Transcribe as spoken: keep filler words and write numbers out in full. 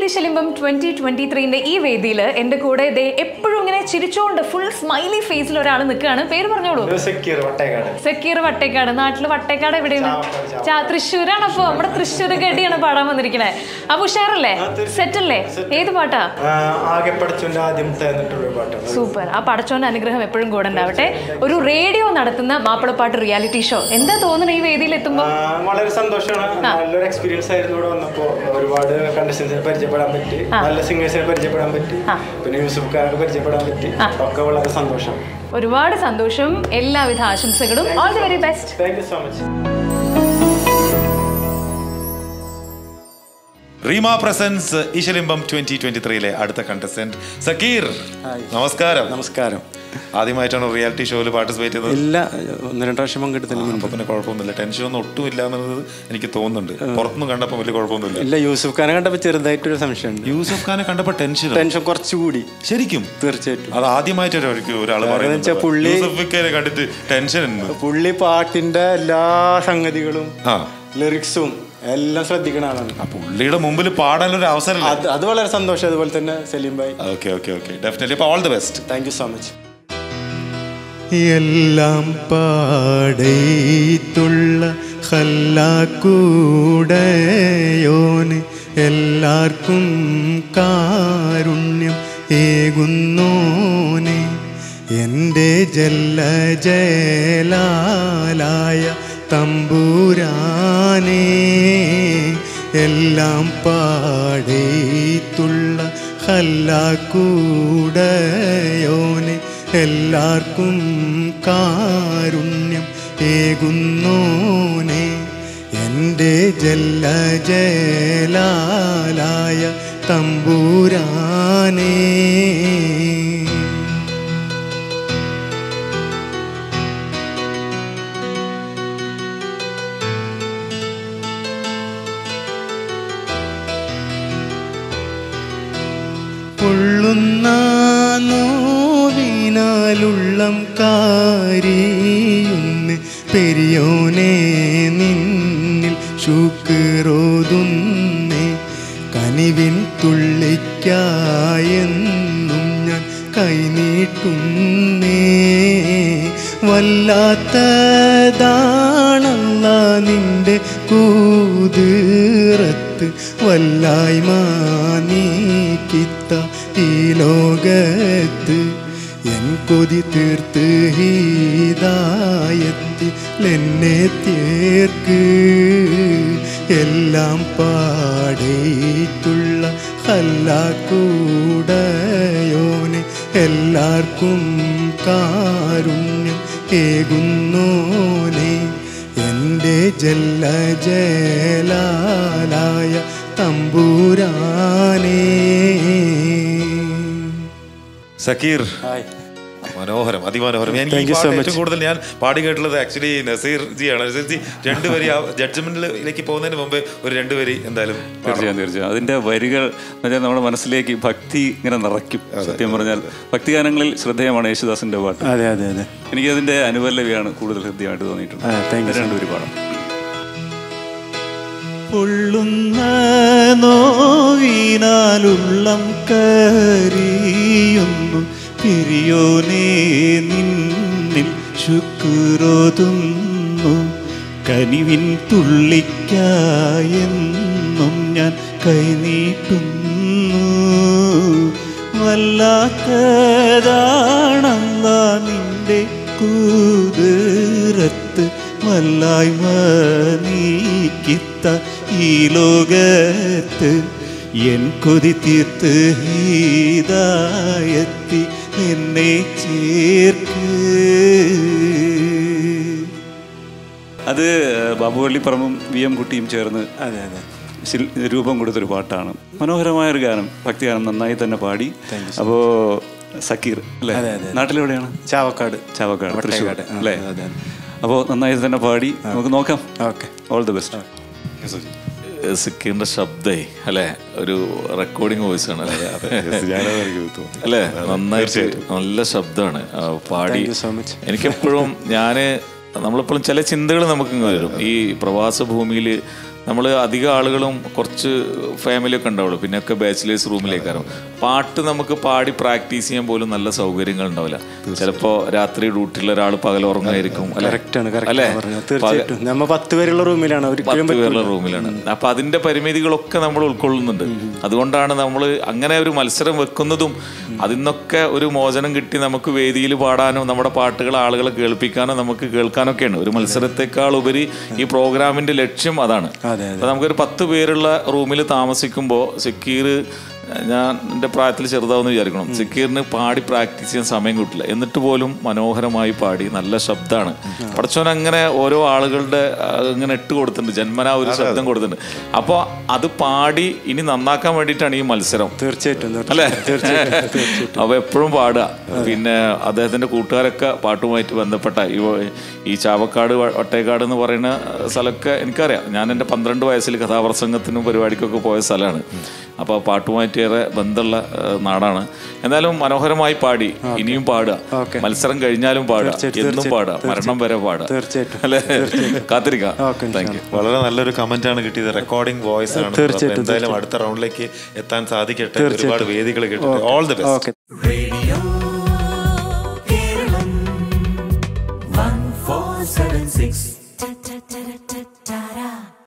ശലിമ്പം twenty twenty ത്രീന്റെ ഈ വേദിയിൽ എന്റെ കൂടെ ദേ എപ്പോഴും ഇങ്ങനെ ചിരിച്ചോണ്ട് ഫുൾ സ്മൈലി ഫേസിൽ ഒരാൾ നിൽക്കുകയാണ്. പേര് പറഞ്ഞോളൂ. സക്കീർ വട്ടേക്കാട്. സക്കീർ വട്ടേക്കാട്. നാട്ടില് വട്ടേക്കാട് എവിടെയാണ്? തൃശ്ശൂരാണ്. അപ്പൊ നമ്മുടെ തൃശ്ശൂർ കേട്ടിയാണ് പാടാൻ വന്നിരിക്കണേ. അപ്പൊ ഉഷാറല്ലേ? സെറ്റ് അല്ലേ? ഏത് പാട്ടാ? സൂപ്പർ. ആ പടച്ചോന്റെ അനുഗ്രഹം എപ്പോഴും കൂടെ ഉണ്ടാവട്ടെ. ഒരു റേഡിയോ നടത്തുന്ന മാപ്പിളപ്പാട്ട് റിയാലിറ്റി ഷോ എന്താ തോന്നുന്നത് ഈ വേദിയിൽ എത്തുമ്പോൾ? വളരെ സന്തോഷമാണ്. നല്ലൊരു എക്സ്പീരിയൻസ് ആയിരുന്നു. ഇവിടെ വന്നപ്പോൾ ഒരുപാട് കണ്ടസ്റ്റൻസിനെ പരിചയപ്പെടാൻ പറ്റി, നല്ല സിംഗേഴ്സിനെ പരിചയപ്പെടാൻ പറ്റി, പിന്നെ യൂസഫ് ഖാനൊക്കെ പരിചയപ്പെടാൻ പറ്റി. ഒക്കെ വളരെ സന്തോഷം. ഒരുപാട് സന്തോഷം. എല്ലാവിധ ആശംസകളും. All the very best. Thank you so much. Reema presents ഈശലിംബം ട്വന്റി ട്വന്റി ത്രീയിലെ അടുത്ത കണ്ടസ്റ്റന്റ് സക്കീർ. നമസ്കാരം. നമസ്കാരം. ആദ്യമായിട്ടാണ് റിയാലിറ്റി ഷോയിൽ പാർട്ടിസിപ്പേറ്റ് ചെയ്തത്? ഇല്ല, ഒന്ന് രണ്ട് പ്രാവശ്യം പങ്കെടുത്തില്ല. അപ്പൊ പിന്നെ കുഴപ്പമൊന്നുമില്ല, ടെൻഷനൊന്നും ഒട്ടും ഇല്ല എന്നുള്ളത് എനിക്ക് തോന്നുന്നുണ്ട്. പുറത്തുനിന്ന് കണ്ടപ്പോൾ വലിയ കുഴപ്പമൊന്നുമില്ല. ഇല്ല, യൂസഫ് ഖാനെ കണ്ടപ്പോൾ ചെറുതായിട്ടൊരു സംശയം. യൂസഫ് ഖാനെ കണ്ടപ്പോൾ ടെൻഷൻ ടെൻഷൻ കുറച്ചുകൂടി. ശരിക്കും? തീർച്ചയായിട്ടും. അത് ആദ്യമായിട്ടൊരു ഒരാൾ കണ്ടിട്ട് ടെൻഷൻ. പുള്ളി പാട്ടിന്റെ എല്ലാ സംഗതികളും ലിറിക്സും എല്ലാം ശ്രദ്ധിക്കുന്ന ആളാണ്. പുള്ളിയുടെ മുമ്പിൽ പാടാനൊരു അവസരം, അത് വളരെ സന്തോഷം. അതുപോലെ തന്നെ സലീം ഭായ്. Okay okay okay definitely. അപ്പോൾ all the best. Thank you so much. എല്ലാം പാടേത്തുള്ള ഹല്ലാക്കൂടയോന് എല്ലാവർക്കും കാരുണ്യം ഏകുന്നോനെ എൻ്റെ ജല്ല ജലാലായ തമ്പുരാനേ എല്ലാം പാടേത്തുള്ള ഹല്ലാക്കൂടയോനെ എല്ലാവർക്കും കാരുണ്യം ഏകുന്നോനെ എൻ്റെ ജല്ല ജലാലായ തമ്പുരാനേ. പൊള്ളുന്ന നോവിനാലുള്ളം കാരിയുന്ന് പെരിയോനെ നിന്നിൽ ശുക്രോതുന്നേ കനിവിൻ തുള്ളിക്കായെന്നും ഞാൻ കൈനീട്ടുന്നേ വല്ലാത്തതാണല്ല നിന്റെ കൂതിറത്ത് വല്ലായ്മ നീക്കിത്ത ഈ ലോകത്ത് എൻ കൊതി തീർത്ത് ഹീദായത്തിൽ എന്നെ തീർക്ക് എല്ലാം പാടേത്തുള്ള ഹല്ലാക്കൂടയോനെ എല്ലാവർക്കും കാരുണ്യം ഏകുന്നോനെ എൻ്റെ ജല്ല ജലാലായ തമ്പുരാനേ. സക്കീർ, മനോഹരം, അതിമനോഹരം. എനിക്ക് ഏറ്റവും കൂടുതൽ ഞാൻ പാടി കേട്ടുള്ളത് ആക്ച്വലി നസീർ ജിയാണ്. നസീർ ജി രണ്ടുപേരി ആ ജഡ്ജ്മെന്റിലേക്ക് പോകുന്നതിന് മുമ്പ് ഒരു രണ്ടുപേരി എന്തായാലും. തീർച്ചയായും തീർച്ചയായും അതിൻ്റെ വരികൾ എന്നുവെച്ചാൽ നമ്മുടെ മനസ്സിലേക്ക് ഭക്തി ഇങ്ങനെ നിറയ്ക്കും. സത്യം പറഞ്ഞാൽ ഭക്തിഗാനങ്ങളിൽ ശ്രദ്ധേയമാണ് യേശുദാസിന്റെ പാട്ട്. അതെ അതെ അതെ എനിക്കതിൻ്റെ അനുപല്ലവിയാണ് കൂടുതൽ ഹൃദ്യമായിട്ട് തോന്നിയിട്ടുണ്ട്. രണ്ടുപേര് പാടാം. പൊള്ളുന്ന നോവിനാലുള്ളം കരിയുന്നു പിരിയോനേ നിന്നിൽ ശുക്രോതുന്നു കനിവിൻ തുള്ളിക്കായെന്നും ഞാൻ കൈനീട്ടുന്നു വല്ലാത്തതാണല്ല നിന്റെ കൂതിറത്ത് വല്ലായ്മ നീക്കിത്ത ഈ ലോകത്ത് എൻ കൊതി തീർത്ത് ഹീദായത്തി എന്നെ ചേർക്ക്. അത് ബാബുവള്ളിപ്പറമ്പും വി എം കുട്ടിയും ചേർന്ന് അതെ അതെ രൂപം കൊടുത്തൊരു പാട്ടാണ്. മനോഹരമായൊരു ഗാനം, ഭക്തിഗാനം നന്നായി തന്നെ പാടി. അപ്പോൾ സക്കീർ അല്ലേ? നാട്ടിലെവിടെയാണ്? ചാവക്കാട്. ചാവക്കാട്, തൃശ്ശൂർ അല്ലേ? അപ്പോൾ നന്നായി തന്നെ പാടി നമുക്ക് നോക്കാം. Okay, all the best. സക്കീറിന്റെ ശബ്ദേ അല്ലേ, ഒരു റെക്കോർഡിങ് വോയിസ് ആണ് അല്ലേ? നന്നായിട്ട് നല്ല ശബ്ദമാണ് പാടി. എനിക്കെപ്പോഴും ഞാൻ നമ്മളെപ്പോഴും ചില ചിന്തകൾ നമുക്ക് വരും. ഈ പ്രവാസ ഭൂമിയിൽ നമ്മൾ അധികം ആളുകളും കുറച്ച് ഫാമിലിയൊക്കെ ഉണ്ടാവുള്ളൂ, പിന്നെ ഒക്കെ ബാച്ചിലേഴ്സ് റൂമിലേക്കാരും. പാട്ട് നമുക്ക് പാടി പ്രാക്ടീസ് ചെയ്യാൻ പോലും നല്ല സൗകര്യങ്ങൾ ഉണ്ടാവില്ല. ചിലപ്പോൾ രാത്രി ഡ്യൂട്ടിയുള്ള ഒരാൾ പകൽ ഉറങ്ങായിരിക്കും അല്ലേ, പത്ത് പേരുള്ള റൂമിലാണ് പത്ത് പേരുള്ള റൂമിലാണ്. അപ്പൊ അതിന്റെ പരിമിതികളൊക്കെ നമ്മൾ ഉൾക്കൊള്ളുന്നുണ്ട്. അതുകൊണ്ടാണ് നമ്മൾ അങ്ങനെ ഒരു മത്സരം വെക്കുന്നതും അതിൽ നിന്നൊക്കെ ഒരു മോചനം കിട്ടി നമുക്ക് വേദിയിൽ പാടാനോ നമ്മുടെ പാട്ടുകൾ ആളുകളെ കേൾപ്പിക്കാനോ നമുക്ക് കേൾക്കാനൊക്കെയാണ്. ഒരു മത്സരത്തെക്കാൾ ഉപരി ഈ പ്രോഗ്രാമിന്റെ ലക്ഷ്യം അതാണ്. അപ്പൊ നമുക്കൊരു പത്ത് പേരുള്ള റൂമിൽ താമസിക്കുമ്പോൾ സക്കീർ, ഞാൻ എൻ്റെ പ്രായത്തിൽ ചെറുതാവെന്ന് വിചാരിക്കണം, സക്കീറിന് പാടി പ്രാക്ടീസ് ചെയ്യാൻ സമയം കിട്ടില്ല. എന്നിട്ട് പോലും മനോഹരമായി പാടി, നല്ല ശബ്ദമാണ്. പടച്ചോൻ അങ്ങനെ ഓരോ ആളുകളുടെ ഇങ്ങനെ ഇട്ട് കൊടുത്തിട്ടുണ്ട്, ജന്മനാ ഒരു ശബ്ദം കൊടുത്തിട്ടുണ്ട്. അപ്പോൾ അത് പാടി ഇനി നന്നാക്കാൻ വേണ്ടിയിട്ടാണ് ഈ മത്സരം. തീർച്ചയായിട്ടും അല്ലേ? അപ്പോൾ എപ്പോഴും പാടുക. പിന്നെ അദ്ദേഹത്തിൻ്റെ കൂട്ടുകാരൊക്കെ പാട്ടുമായിട്ട് ബന്ധപ്പെട്ട ഈ ഈ ചാവക്കാട് വട്ടേക്കാട് എന്ന് പറയുന്ന സ്ഥലമൊക്കെ എനിക്കറിയാം. ഞാൻ എൻ്റെ പന്ത്രണ്ട് വയസ്സിൽ കഥാപ്രസംഗത്തിനും പരിപാടിക്കൊക്കെ പോയ സ്ഥലമാണ്. അപ്പോൾ പാട്ടുമായിട്ട് ഏറെ ബന്ധമുള്ള നാടാണ്. എന്തായാലും മനോഹരമായി പാടി, ഇനിയും പാടുക, മത്സരം കഴിഞ്ഞാലും പാടുക, എന്നും പാടുക, മരണം വരെ പാടുക. അല്ലേ? കാത്തിരിക്കാം. Thank you. വളരെ നല്ലൊരു കമന്റ് ആണ് കിട്ടിയത്. റെക്കോർഡിംഗ് വോയിസ് ആണ്. എന്തായാലും അടുത്ത റൗണ്ടിലേക്ക് എത്താൻ സാധിക്കട്ടെ. ഒരുപാട് വേദികൾ കിട്ടട്ടെ. All the best. Radio Kerala one four seven six